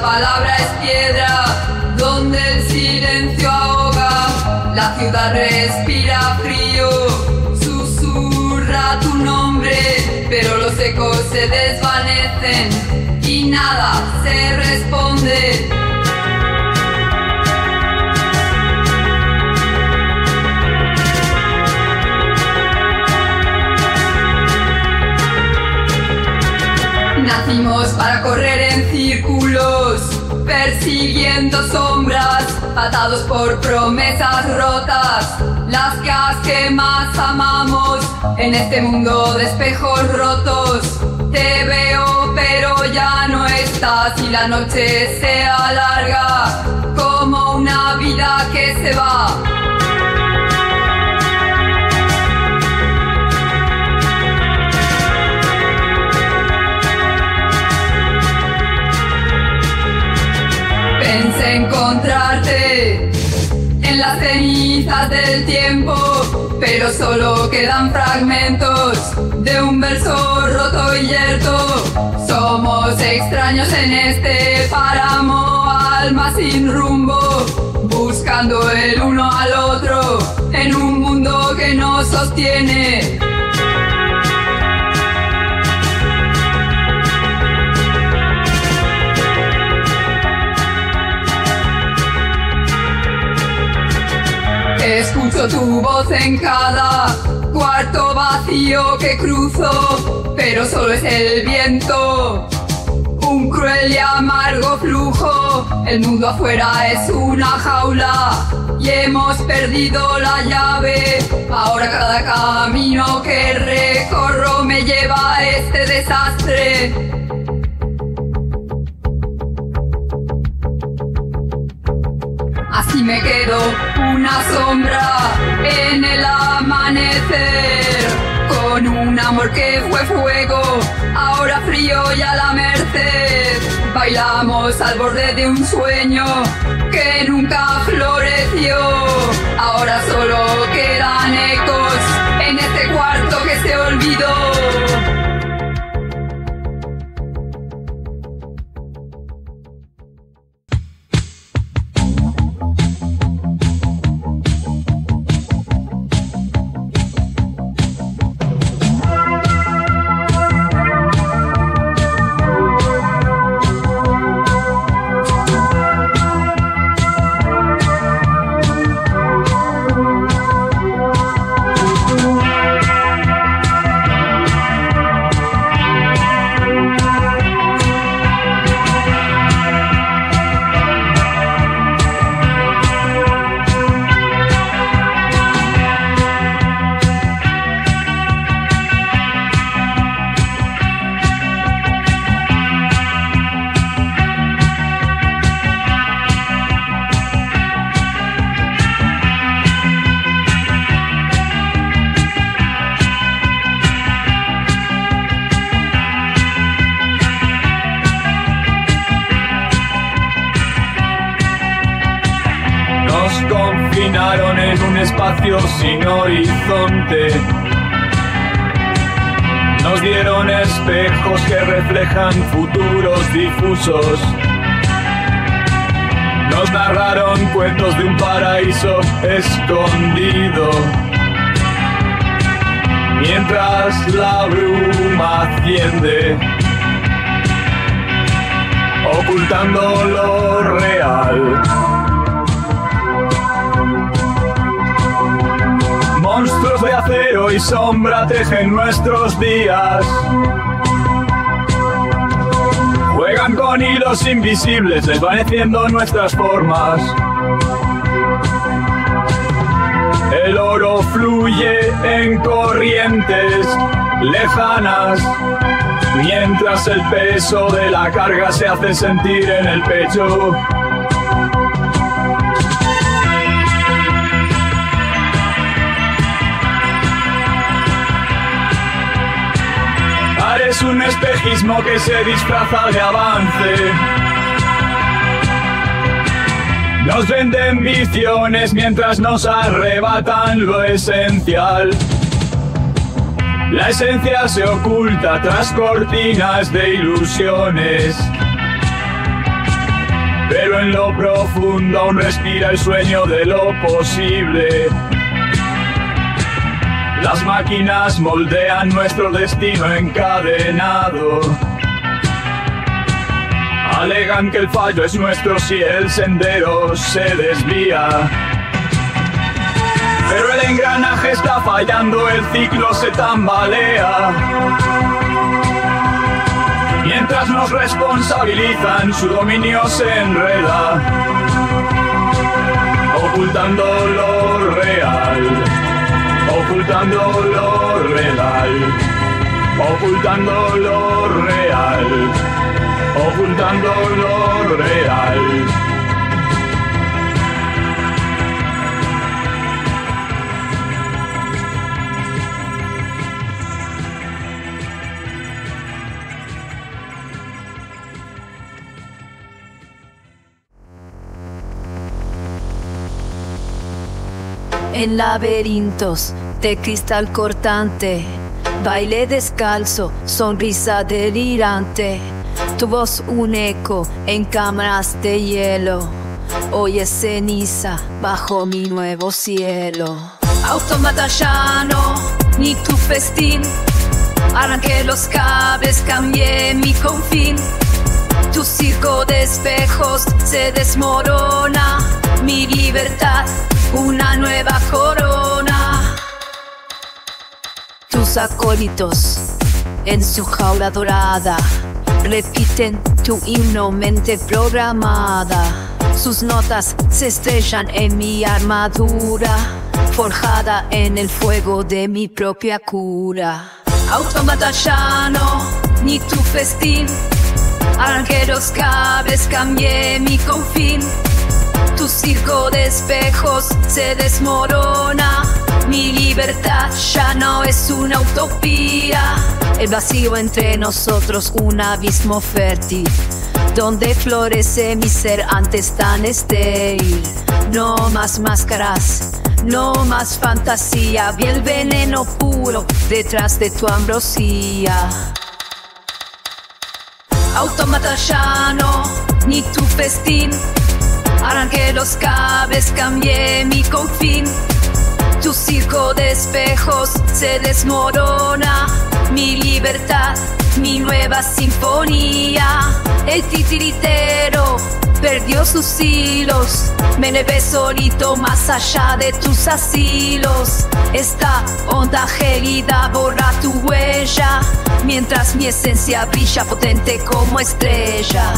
palabra es piedra, donde el silencio ahoga, la ciudad respira frío, susurra tu nombre, pero los ecos se desvanecen y nada se responde. Nacimos para correr en círculos, persiguiendo sombras, atados por promesas rotas, las que más amamos, en este mundo de espejos rotos. Te veo pero ya no estás y la noche se alarga como una vida que se va. Pensé encontrarte en las cenizas del tiempo, pero solo quedan fragmentos de un verso roto y yerto. Somos extraños en este páramo, almas sin rumbo, buscando el uno al otro en un mundo que nos sostiene. Escucho tu voz en cada cuarto vacío que cruzo, pero solo es el viento, un cruel y amargo flujo. El mundo afuera es una jaula y hemos perdido la llave. Ahora cada camino que recorro me lleva a este desastre. Así me quedo una sombra en el amanecer, con un amor que fue fuego, ahora frío y a la merced. Bailamos al borde de un sueño que nunca floreció, ahora solo quedan ecos en este cuarto que se olvidó. Confinaron en un espacio sin horizonte. Nos dieron espejos que reflejan futuros difusos. Nos narraron cuentos de un paraíso escondido, mientras la bruma asciende, ocultando lo real. Monstruos de acero y sombra tejen nuestros días. Juegan con hilos invisibles, desvaneciendo nuestras formas. El oro fluye en corrientes lejanas, mientras el peso de la carga se hace sentir en el pecho. Es un espejismo que se disfraza de avance. Nos venden visiones mientras nos arrebatan lo esencial. La esencia se oculta tras cortinas de ilusiones. pero en lo profundo aún respira el sueño de lo posible. Las máquinas moldean nuestro destino encadenado. Alegan que el fallo es nuestro si el sendero se desvía. Pero el engranaje está fallando, el ciclo se tambalea. Mientras nos responsabilizan, su dominio se enreda, ocultando lo real, ocultando lo real, ocultando lo real, ocultando lo real. En laberintos de cristal cortante, baile descalzo, sonrisa delirante, tu voz un eco en cámaras de hielo. Hoy es ceniza bajo mi nuevo cielo. Autómata ya no, ni tu festín. Arranqué los cables, cambié mi confín. Tu circo de espejos se desmorona. Mi libertad, una nueva corona. Tus acólitos en su jaula dorada repiten tu himno mente programada. Sus notas se estrellan en mi armadura, forjada en el fuego de mi propia cura. Autómata ya no, ni tu festín. Arranqué los cables, cambié mi confín. Tu circo de espejos se desmorona. Mi libertad ya no es una utopía. El vacío entre nosotros un abismo fértil, donde florece mi ser antes tan estéril. No más máscaras, no más fantasía. Vi el veneno puro detrás de tu ambrosía. Autómata ya no, ni tu festín. Arranqué los cables, cambié mi confín. Tu circo de espejos se desmorona. Mi libertad, mi nueva sinfonía. El titiritero perdió sus hilos. Me elevé solito más allá de tus asilos. Esta onda gélida borra tu huella, mientras mi esencia brilla potente como estrella.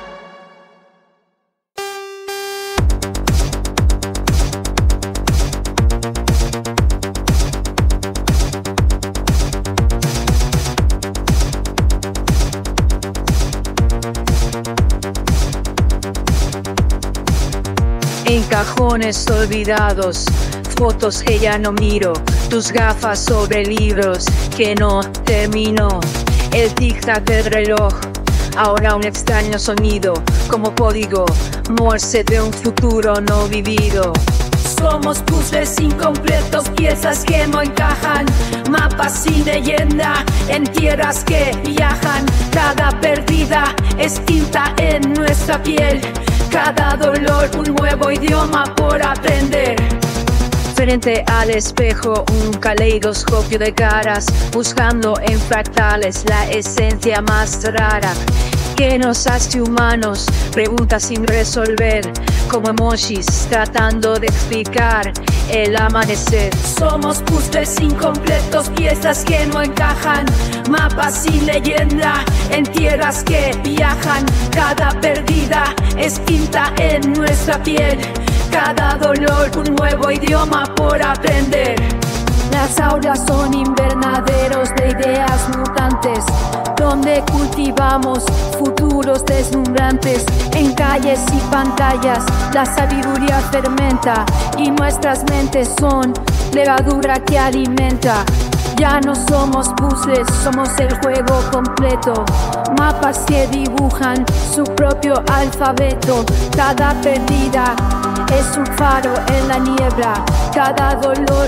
En cajones olvidados, fotos que ya no miro, tus gafas sobre libros que no termino. El tic-tac del reloj, ahora un extraño sonido, como código Morse de un futuro no vivido. Somos puzzles incompletos, piezas que no encajan, mapas sin leyenda, en tierras que viajan. Cada perdida es tinta en nuestra piel, cada dolor un nuevo idioma por aprender. Frente al espejo, un caleidoscopio de caras, buscando en fractales la esencia más rara que nos hace humanos. Preguntas sin resolver, como emojis tratando de explicar el amanecer. Somos puzzles incompletos, piezas que no encajan, mapas sin leyenda, en tierras que viajan. Cada perdida es tinta en nuestra piel, cada dolor un nuevo idioma por aprender. Las aulas son invernaderos de ideas mutantes, donde cultivamos futuros deslumbrantes. En calles y pantallas la sabiduría fermenta, y nuestras mentes son levadura que alimenta. Ya no somos puzzles, somos el juego completo, mapas que dibujan su propio alfabeto. Cada perdida es un faro en la niebla, cada dolor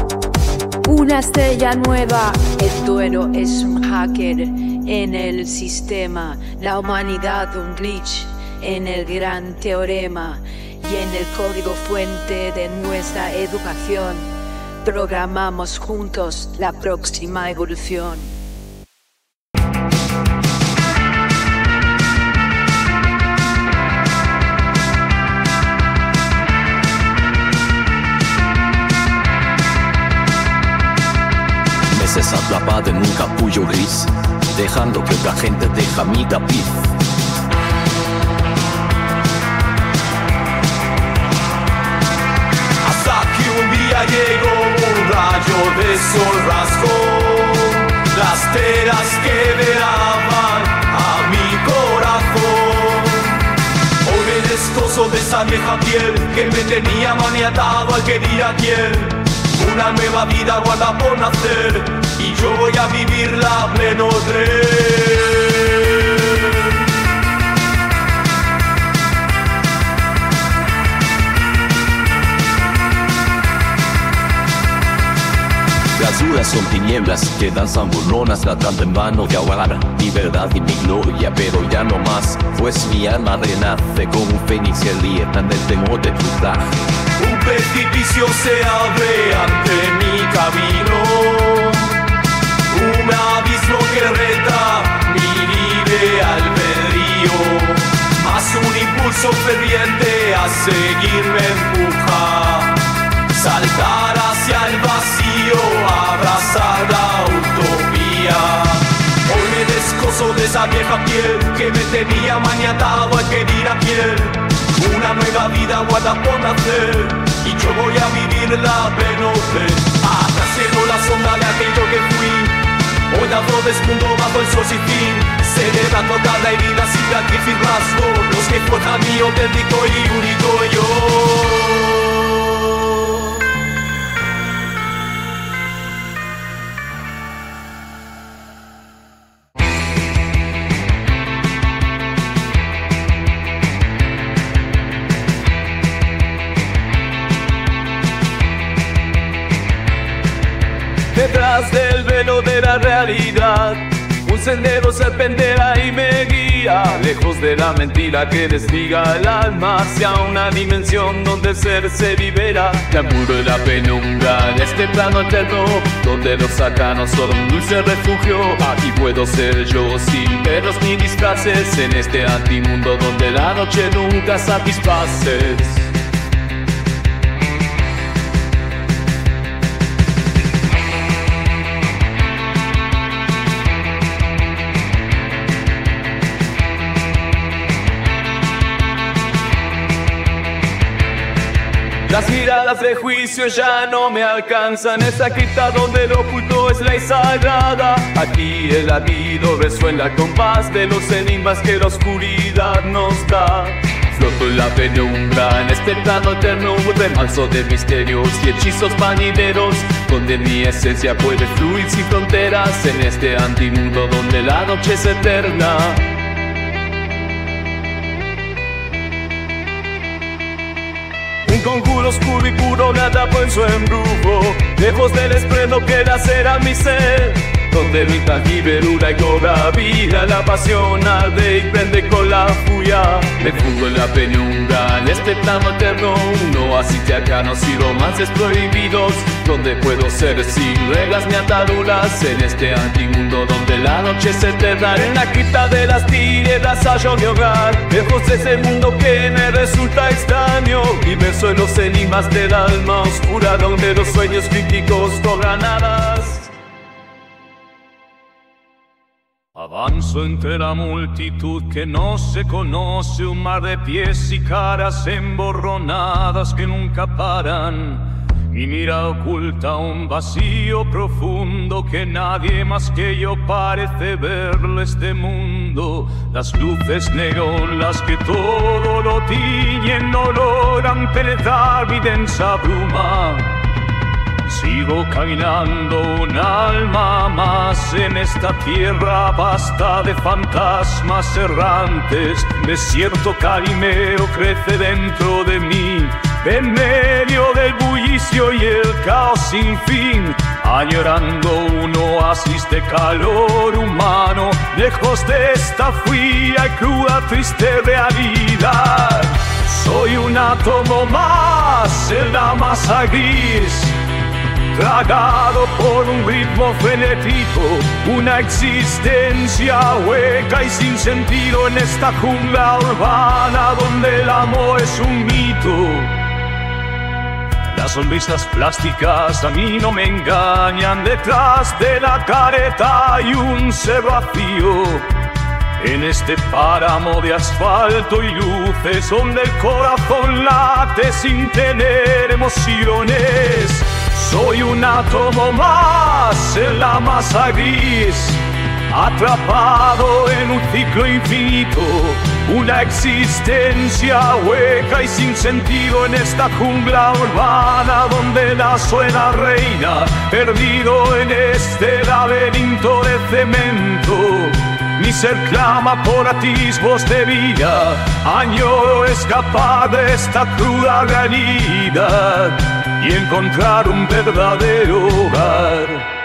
una estrella nueva. El duelo es un hacker en el sistema, la humanidad un glitch en el gran teorema y en el código fuente de nuestra educación. Programamos juntos la próxima evolución. Meses atrapada en un capullo gris, dejando que otra gente deja mi tapiz. Hasta que un día llegó un rayo de sol, rasgó las telas que velaban a mi corazón. Hoy me descoso de esa vieja piel que me tenía maniatado al querer a quien. Una nueva vida guarda por nacer y yo voy a vivirla a pleno tren. Las dudas son tinieblas que danzan burlonas, tratando en vano de ahogar mi verdad y mi gloria, pero ya no más, pues mi alma renace como un fénix que liberta del temor de tu traje. Un precipicio se abre ante mi camino, un abismo que reta mi libre albedrío, más un impulso ferviente a seguir me empuja, saltar hacia el vacío, abrazar la utopía. Hoy me descoso de esa vieja piel que me tenía maniatado al querer a quien. Una nueva vida guarda por nacer y yo voy a vivirla a pleno tren. Atrás quedó la sombra de aquello que fui, hoy dado desnudo bajo el sol sin fin, celebrando cada herida, cicatriz y rasgo, los que forjan mi auténtico y único yo. Detrás del velo de la realidad, un sendero serpentea y me guía, lejos de la mentira que desliga el alma hacia una dimensión donde el ser se libera. Te muro en la penumbra de este plano eterno, donde los sacanos son un dulce refugio. Aquí puedo ser yo sin velos ni disfraces, en este antimundo donde la noche nunca satisfaces. Las miradas de juicio ya no me alcanzan, esta cripta donde lo oculto es ley sagrada. Aquí el latido resuena al compás de los enigmas que la oscuridad nos da. Floto en la penumbra, en este plano eterno, un remanso de misterios y hechizos vanideros, donde mi esencia puede fluir sin fronteras, en este antimundo donde la noche es eterna. Un conjuro oscuro y puro me atrapó en su embrujo, lejos del estreno que lacera mi ser, donde lo intangible dura y cobra vida, la pasión arde y prende con la furia. Me fugo en la penumbra, en este plano eterno, un oasis de arcanos y romances prohibidos, donde puedo ser sin reglas ni ataduras, en este antimundo donde la noche es eterna. En la cripta de las tinieblas hallo mi hogar, lejos de ese mundo que me resulta extraño, inmerso en los enigmas del alma oscura, donde los sueños críticos cobran alas. Avanzo entre la multitud que no se conoce, un mar de pies y caras emborronadas que nunca paran. Mi mirada oculta un vacío profundo que nadie más que yo parece verlo este mundo. Las luces neón, las que todo lo tiñen, no logran penetrar mi densa bruma. Sigo caminando un alma más en esta tierra vasta de fantasmas errantes. Desierto calimero crece dentro de mí, en medio del bullicio y el caos sin fin, añorando un oasis de calor humano, lejos de esta fría y cruda triste realidad. Soy un átomo más en la masa gris, tragado por un ritmo frenético, una existencia hueca y sin sentido en esta jungla urbana donde el amor es un mito. Las sonrisas plásticas a mí no me engañan, detrás de la careta hay un ser vacío. En este páramo de asfalto y luces donde el corazón late sin tener emociones. Soy un átomo más en la masa gris, atrapado en un ciclo infinito, una existencia hueca y sin sentido en esta jungla urbana donde la suena reina, perdido en este laberinto de cemento. Mi ser clama por atisbos de vida, añoro escapar de esta cruda realidad y encontrar un verdadero hogar.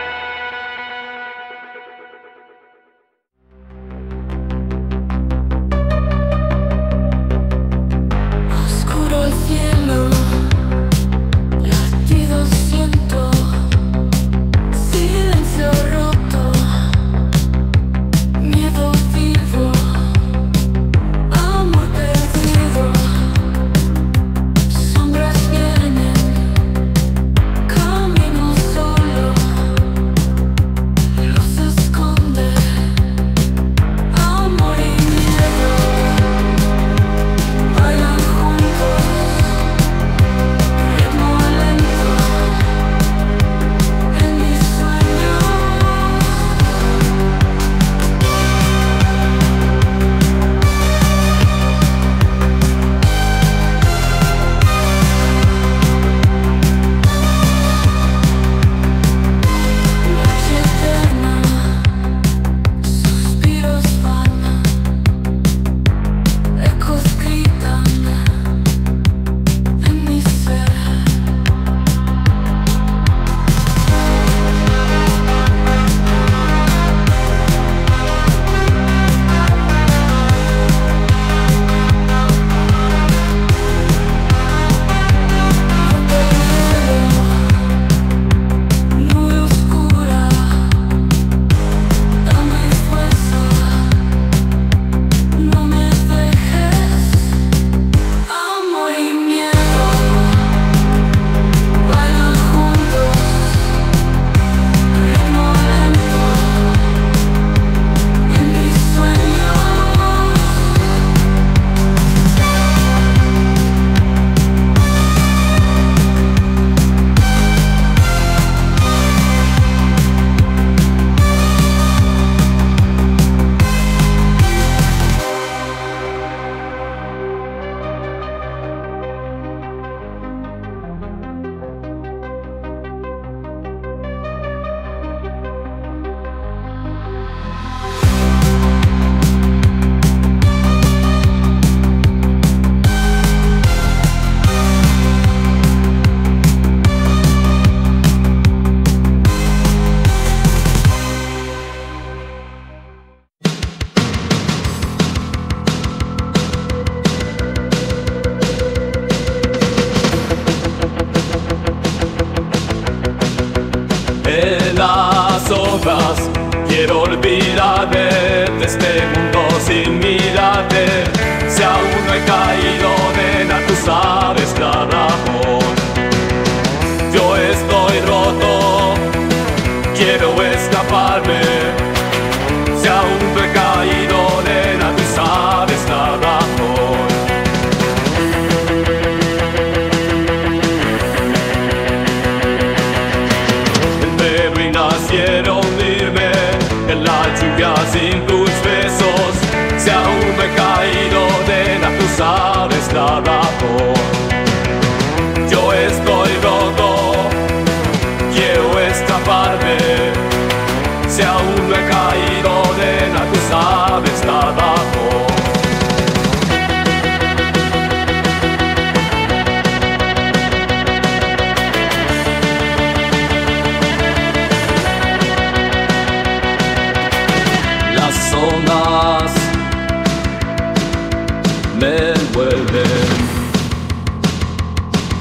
Quiero olvidarme de este mundo sin mirarte. Si aún no he caído, nena, tú sabes la razón. Yo estoy roto, quiero escaparme. Si aún no he caído, nena, tú sabes la razón. Me ruinas, quiero hundirme en la lluvia sin tus besos. Si aún no he caído, nena, tú sabes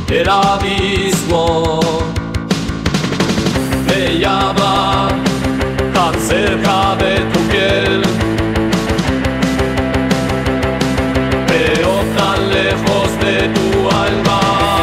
el abismo me llama tan cerca de tu piel, pero tan lejos de tu alma.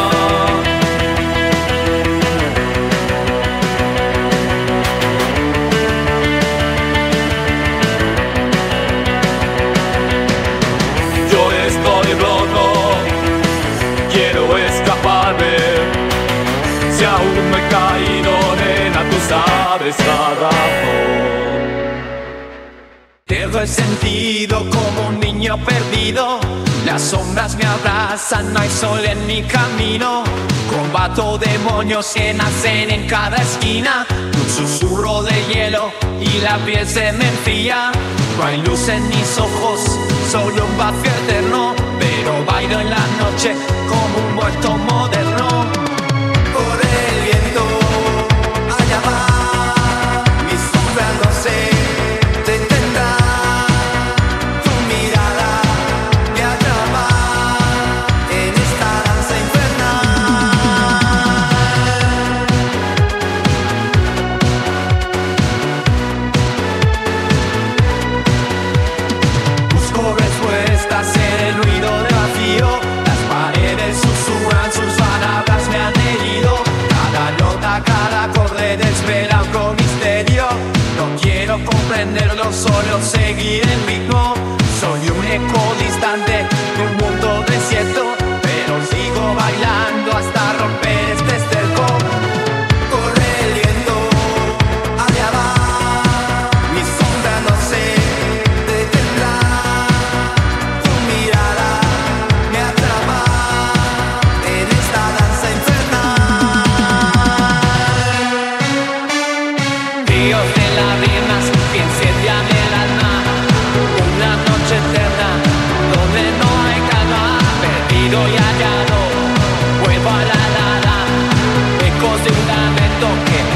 Yo estoy roto, quiero escaparme. Si aún no he caído, nena, tú sabes la razón. Pierdo el sentido como un niño perdido. Las sombras me abrazan, no hay sol en mi camino. Combato demonios que nacen en cada esquina. Un susurro de hielo y la piel se me enfría. No hay luz en mis ojos, solo un vacío eterno. Pero bailo en la noche como un muerto moderno. Por el viento, allá va, mi sombra no se detendrá. Tu mirada me atrapa en esta danza infernal. Busco respuestas en el ruido de vacío. Las paredes susurran, sus palabras me han herido. Cada nota, cada acorde desvela otro misterio. No quiero comprenderlo, solo seguir el ritmo. Soy un eco distante de un mundo desierto, pero sigo bailando hasta romper este esterco. Corre el viento, allá va, mi sombra no se detendrá. Tu mirada me atrapa en esta danza infernal. Ríos de lágrimas que incendian el alma. Una noche eterna donde no hay calma. Perdido y hallado, vuelvo a la nada. Ecos de un lamento que